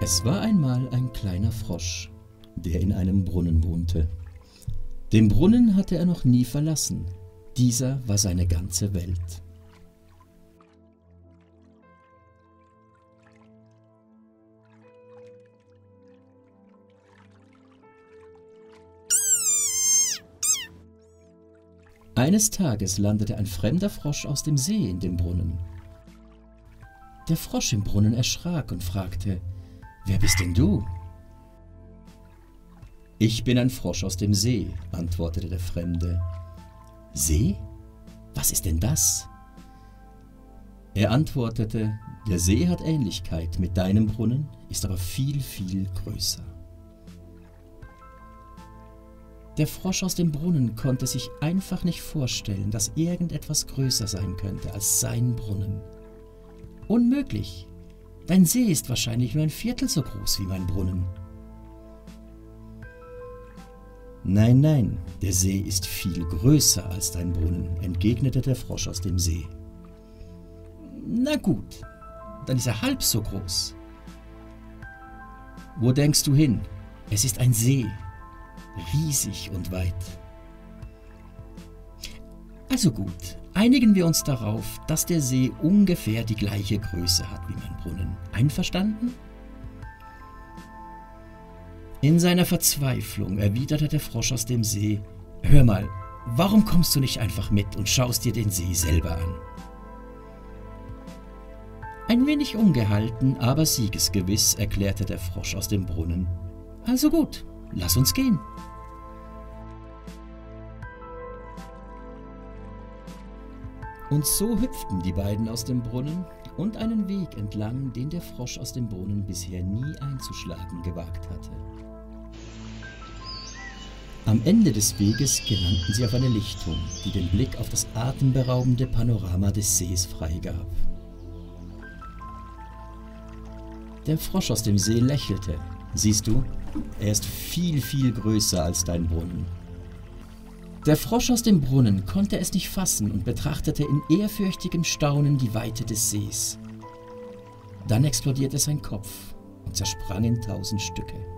Es war einmal ein kleiner Frosch, der in einem Brunnen wohnte. Den Brunnen hatte er noch nie verlassen. Dieser war seine ganze Welt. Eines Tages landete ein fremder Frosch aus dem See in dem Brunnen. Der Frosch im Brunnen erschrak und fragte: »Wer bist denn du?« »Ich bin ein Frosch aus dem See«, antwortete der Fremde. »See? Was ist denn das?« Er antwortete: »Der See hat Ähnlichkeit mit deinem Brunnen, ist aber viel, viel größer.« Der Frosch aus dem Brunnen konnte sich einfach nicht vorstellen, dass irgendetwas größer sein könnte als sein Brunnen. »Unmöglich! Dein See ist wahrscheinlich nur ein Viertel so groß wie mein Brunnen.« »Nein, nein, der See ist viel größer als dein Brunnen«, entgegnete der Frosch aus dem See. »Na gut, dann ist er halb so groß.« »Wo denkst du hin? Es ist ein See, riesig und weit.« »Also gut, einigen wir uns darauf, dass der See ungefähr die gleiche Größe hat wie mein Brunnen. Einverstanden?« In seiner Verzweiflung erwiderte der Frosch aus dem See: »Hör mal, warum kommst du nicht einfach mit und schaust dir den See selber an?« Ein wenig ungehalten, aber siegesgewiss erklärte der Frosch aus dem Brunnen: »Also gut, lass uns gehen.« Und so hüpften die beiden aus dem Brunnen und einen Weg entlang, den der Frosch aus dem Brunnen bisher nie einzuschlagen gewagt hatte. Am Ende des Weges gelangten sie auf eine Lichtung, die den Blick auf das atemberaubende Panorama des Sees freigab. Der Frosch aus dem See lächelte. »Siehst du, er ist viel, viel größer als dein Brunnen.« Der Frosch aus dem Brunnen konnte es nicht fassen und betrachtete in ehrfürchtigem Staunen die Weite des Sees. Dann explodierte sein Kopf und zersprang in 1000 Stücke.